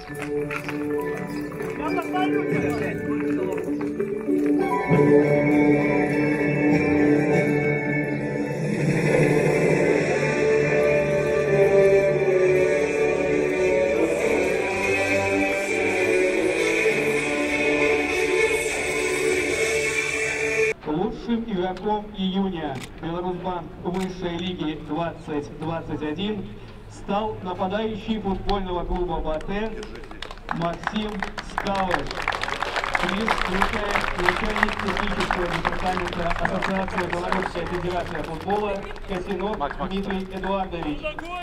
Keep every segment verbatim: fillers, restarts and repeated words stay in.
Лучшим игроком июня Беларусьбанк высшей лиги двадцать двадцать один стал нападающий футбольного клуба «Батэ» Максим Скалыш. Приз вручает начальник технического департамента Ассоциации Белорусской Федерации футбола Косинов Дмитрий Эдуардович.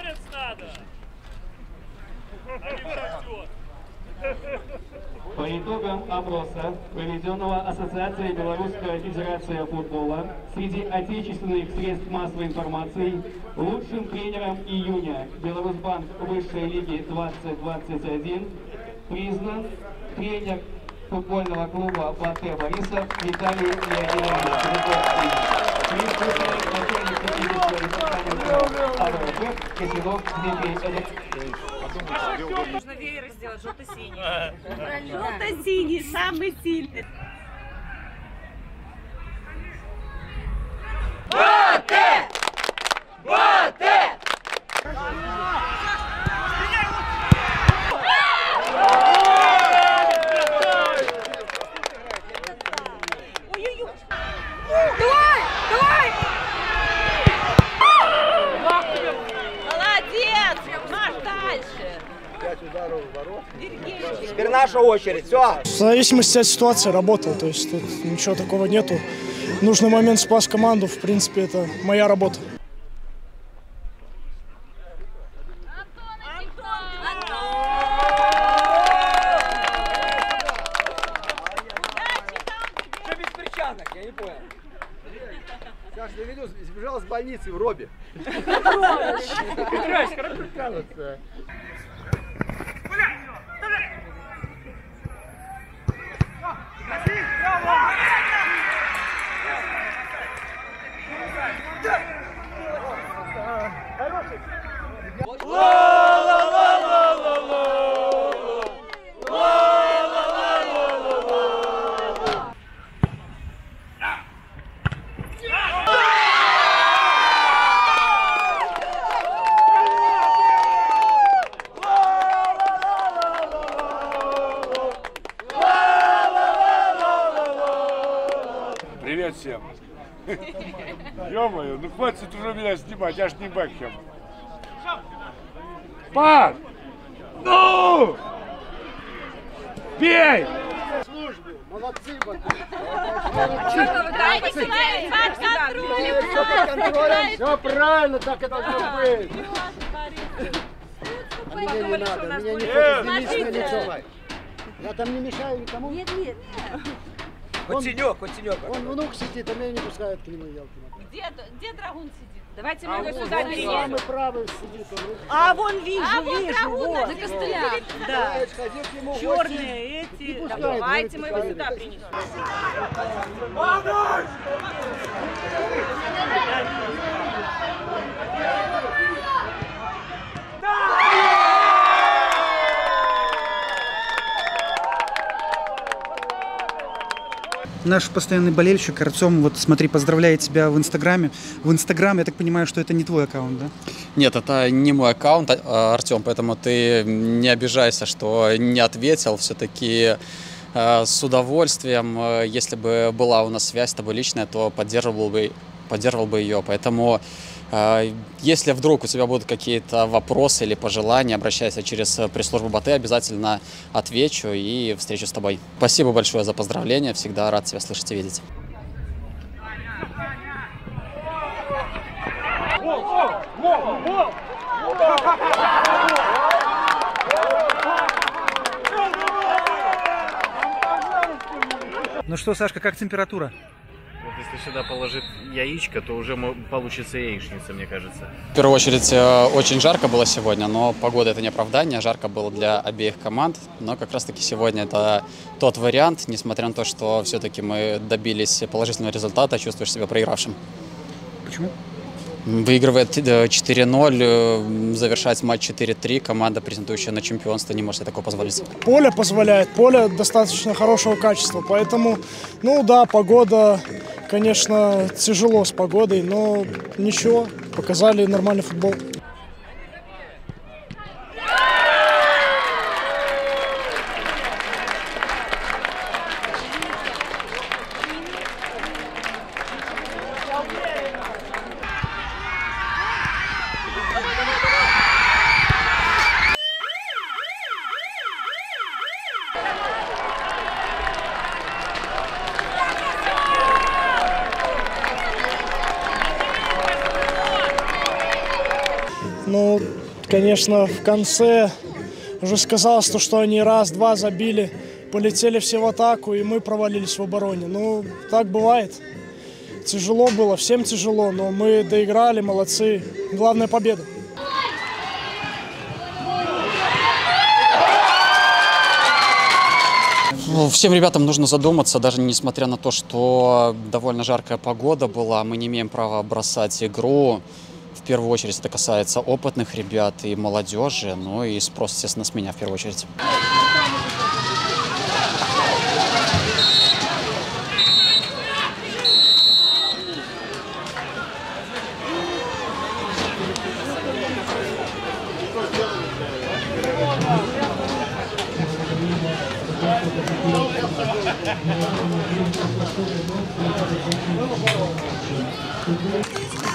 По итогам опроса, проведенного Ассоциацией Белорусская Федерация футбола, среди отечественных средств массовой информации лучшим тренером июня Беларусьбанк высшей лиги двадцать двадцать один признан тренер футбольного клуба «Батэ» Борисов Виталий Леонидович. Приз вручает начальник технического департамента А В Ф Косинов Дмитрий Эдуардович. Можно веер сделать желто-синий. Желто-синий, самый сильный. Батэ! Батэ! Ой-ой-ой! Давай! Давай! Молодец! Марш дальше! Пять ударов в ворот. Теперь наша очередь. Все. В зависимости от ситуации работал, то есть тут ничего такого нету. В нужный момент спас команду, в принципе, это моя работа. Что без перчаток? Я не понял. Саша, я видел, сбежал с больницы в робе. Привет всем. Ё-моё, ну хватит уже меня снимать, я ж не Бекхэм. Паш! Ну! Бей! Службу, молодцы, все правильно, так и должно быть. А мне не надо, меня не хочет на лицо. Я там не мешаю никому. Нет, нет. Хоть тенек, хоть тенек. Он внук сидит, а меня не пускают к нему, елки. Где, где драгун сидит? Давайте мы его сюда перенесем. Самый правый сидит. А вон вижу, А вон вижу, драгун вот. на костылях. Да. Сходи к нему, Черные эти. пускай, Давайте мы его говорит, сюда принесем. Наш постоянный болельщик Артем, вот смотри, поздравляет тебя в Инстаграме. В Инстаграме, я так понимаю, что это не твой аккаунт, да? Нет, это не мой аккаунт, Артем, поэтому ты не обижайся, что не ответил. Все-таки э, с удовольствием, э, если бы была у нас связь с тобой личная, то поддерживал бы, поддерживал бы ее. Поэтому, э, если вдруг у тебя будут какие-то вопросы или пожелания, обращайся через пресс-службу Батэ, обязательно отвечу и встречу с тобой. Спасибо большое за поздравления, всегда рад тебя слышать и видеть. Ну что, Сашка, как температура? Вот если сюда положить яичко, то уже получится яичница, мне кажется. В первую очередь, очень жарко было сегодня, но погода — это не оправдание. Жарко было для обеих команд, но как раз-таки сегодня это тот вариант, несмотря на то, что все-таки мы добились положительного результата, чувствуешь себя проигравшим. Почему? выигрывает четыре ноль, завершает матч четыре три, команда, претендующая на чемпионство, не может себе такого позволить. Поле позволяет, поле достаточно хорошего качества, поэтому, ну да, погода, конечно, тяжело с погодой, но ничего, показали нормальный футбол. Ну, конечно, в конце уже сказалось то, что они раз-два забили, полетели все в атаку, и мы провалились в обороне. Ну, так бывает. Тяжело было, всем тяжело, но мы доиграли, молодцы. Главная победа. Всем ребятам нужно задуматься, даже несмотря на то, что довольно жаркая погода была, мы не имеем права бросать игру. В первую очередь это касается опытных ребят и молодежи, ну и спрос, естественно, с меня в первую очередь. Thank you.